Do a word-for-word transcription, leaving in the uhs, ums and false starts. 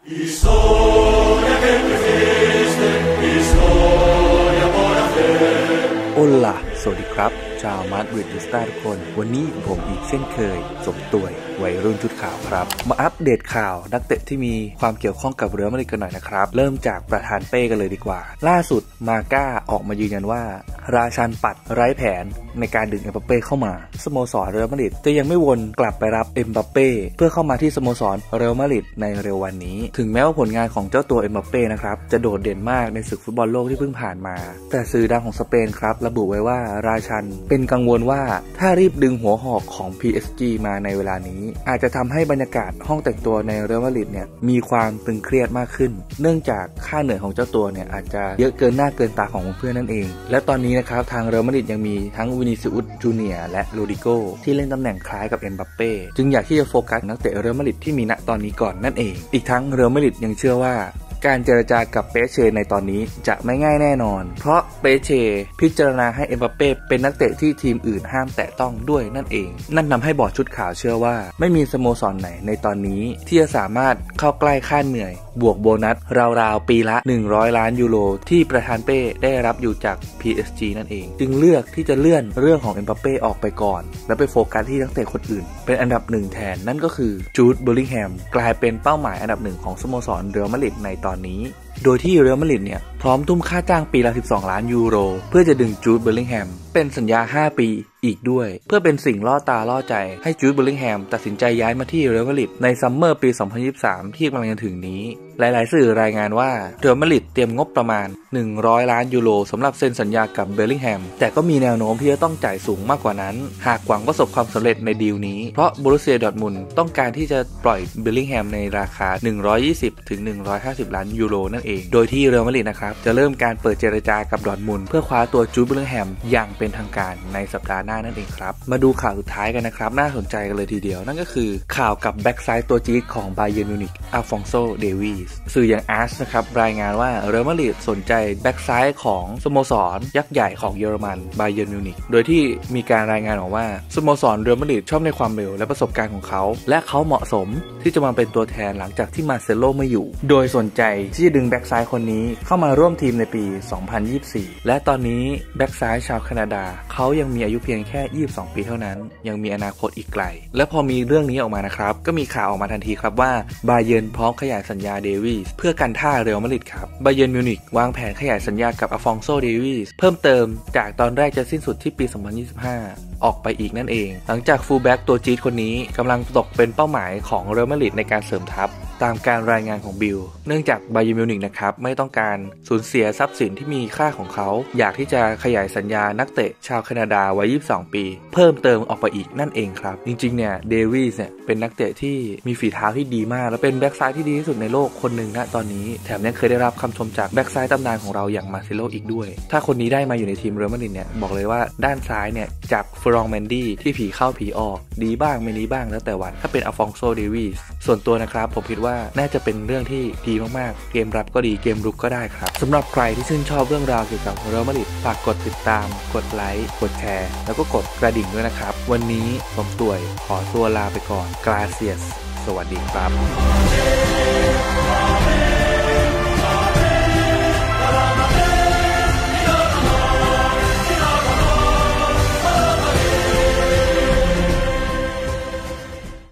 โอล่ะสวัสดีครับชาวมาดริดดิสตาทุกคนวันนี้ผมอีกเช่นเคยสมตัวยวัยรุ่นชุดขาวครับมาอัปเดตข่าวนักเตะที่มีความเกี่ยวข้องกับเรอัลมาดริดกันหน่อยนะครับเริ่มจากประธานเป้กันเลยดีกว่าล่าสุดมาก้าออกมายืนยันว่าราชันปัดไร้แผนในการดึงเอ็มบัปเป้เข้ามาสโมสรเรอัลมาดริดจะยังไม่วนกลับไปรับเอ็มบัปเป้เพื่อเข้ามาที่สโมสรเรอัลมาดริดในเร็ววันนี้ถึงแม้ว่าผลงานของเจ้าตัวเอ็มบัปเป้นะครับจะโดดเด่นมากในศึกฟุตบอลโลกที่เพิ่งผ่านมาแต่สื่อดังของสเปนครับระบุไว้ว่าราชันเป็นกังวลว่าถ้ารีบดึงหัวหอกของ พี เอส จี มาในเวลานี้อาจจะทำให้บรรยากาศห้องแต่งตัวในเรอัลมาดริดเนี่ยมีความตึงเครียดมากขึ้นเนื่องจากค่าเหนื่อยของเจ้าตัวเนี่ยอาจจะเยอะเกินหน้าเกินตาของเพื่อนนั่นเองและตอนนี้นะครับทางเรอัลมาดริดยังมีทั้งวินิซิอุสจูเนียร์และโรดิโกที่เล่นตำแหน่งคล้ายกับเอ็มบัปเป้จึงอยากที่จะโฟกัสนักเตะเรอัลมาดริดที่มีณตอนนี้ก่อนนั่นเองอีกทั้งเรอัลมาดริดยังเชื่อว่าการเจรจากับเปเชในตอนนี้จะไม่ง่ายแน่นอนเพราะเปเชพิจารณาให้เอ็มบัปเป้เป็นนักเตะที่ทีมอื่นห้ามแตะต้องด้วยนั่นเองนั่นทำให้บอร์ดชุดขาวเชื่อว่าไม่มีสโมสรไหนในตอนนี้ที่จะสามารถเข้าใกล้ค่าเหนื่อยบวกโบนัสราวๆปีละหนึ่งร้อยล้านยูโรที่ประธานเป้ได้รับอยู่จาก พี เอส จี นั่นเองจึงเลือกที่จะเลื่อนเรื่องของเอ็มบัปเป้ออกไปก่อนแล้วไปโฟกัสที่นักเตะคนอื่นเป็นอันดับหนึ่งแทนนั่นก็คือจูด เบลลิงแฮมกลายเป็นเป้าหมายอันดับหนึ่งของสโมสรเรอัลมาดริดในตอนนี้โดยที่เรอัลมาดริดเนี่ยพร้อมทุ่มค่าจ้างปีละสิบสองล้านยูโรเพื่อจะดึงจูด เบลลิงแฮมเป็นสัญญาห้าปีอีกด้วยเพื่อเป็นสิ่งล่อตาล่อใจให้จูด เบลลิงแฮมตัดสินใจย้ายมาที่เรอัลมาดริดในซัมเมอร์ปีสองพันยี่สิบสามที่กำลังจะถึงนี้หลายๆสื่อรายงานว่าเรอัลมาดริดเตรียมงบประมาณหนึ่งร้อยล้านยูโรสำหรับเซ็นสัญญากับเบลลิงแฮมแต่ก็มีแนวโน้มที่จะต้องจ่ายสูงมากกว่านั้นหากหวังประสบความสำเร็จในดีลนี้เพราะบรูเซียดอร์ทมุนด์ต้องการที่จะปล่อยเบลลิงแฮมในราคาหนึ่งร้อยยี่สิบถึงหนึ่งร้อยห้าสิบล้านยูโรนั่นเองโดยที่เรอัลมาดริดนะครับจะเริ่มการเปิดเจรจากับดอร์ทมุนด์เพื่อคว้าตัวจูด เบลลิงแฮมอย่างเป็นทางการในสัปดาห์หน้านั่นเองครับมาดูข่าวสุดท้ายกันนะครับน่าสนใจกันเลยทีเดียวนั่นก็คือข่าวกับแบ็กซ้ายตัวจี๊ดของบาเยิร์นมิวนิกอัลฟองโซ เดวิสสื่ออย่างอาร์ชนะครับรายงานว่าเรอัลมาดริดสนใจแบ็กซ้ายของสโมสรยักษ์ใหญ่ของเยอรมันบาเยิร์นมิวนิกโดยที่มีการรายงานออกว่าสโมสรเรอัลมาดริดชอบในความเร็วและประสบการณ์ของเขาและเขาเหมาะสมที่จะมาเป็นตัวแทนหลังจากที่มาเซโลไม่อยู่โดยสนใจที่จะดึงแบ็กซ้ายคนนี้เข้ามาร่วมทีมในปีสองพันยี่สิบสี่และตอนนี้แบ็กซ้ายชาวแคนาดาเขายังมีอายุเพียงแค่ยี่สิบสองปีเท่านั้นยังมีอนาคตอีกไกลและพอมีเรื่องนี้ออกมานะครับก็มีข่าวออกมาทันทีครับว่าบาเยิร์นพร้อมขยายสัญญาเดวิสเพื่อกันท่าเรอัลมาดริดครับบาเยิร์นมิวนิกวางแผนขยายสัญญากับอัลฟองโซ เดวิสเพิ่มเติมจากตอนแรกจะสิ้นสุดที่ปีสองพันยี่สิบห้าออกไปอีกนั่นเองหลังจากฟูลแบ็กตัวจี๊ดคนนี้กำลังตกเป็นเป้าหมายของเรอัลมาดริดในการเสริมทัพตามการรายงานของบิลเนื่องจากบาเยิร์นมิวนิกนะครับไม่ต้องการสูญเสียทรัพย์สินที่มีค่าของเขาอยากที่จะขยายสัญญานักเตะชาวแคนาดาวัยยี่สิบสองปีเพิ่มเติมออกไปอีกนั่นเองครับจริงๆเนี่ยเดวิสเนี่ยเป็นนักเตะที่มีฝีเท้าที่ดีมากและเป็นแบ็กซ้ายที่ดีที่สุดในโลกคนหนึ่งณตอนนี้แถมยังเคยได้รับคำชมจากแบ็กซ้ายตำนานของเราอย่างมาร์เซโลอีกด้วยถ้าคนนี้ได้มาอยู่ในทีมเรอัลมาดริดเนี่ยบอกเลยว่าด้านซ้ายเนี่ยจากฟรองแมนดี้ที่ผีเข้าผีออกดีบ้างไม่ดีบ้างแล้วแต่วันถ้าเป็นอัลฟองโซ เดวิสส่วนตัวนะครับผมคิดว่าน่าจะเป็นเรื่องที่ดีมากๆเกมรับก็ดีเกมรุกก็ได้ครับสำหรับใครที่ชื่นชอบเรื่องราวเกี่ยวกับเรอัลมาดริดฝากกดติดตามกดไลค์กดแชร์แล้วก็กดกระดิ่งด้วยนะครับวันนี้ผมต่วยขอตัวลาไปก่อนกราเซียสสวัสดีครับ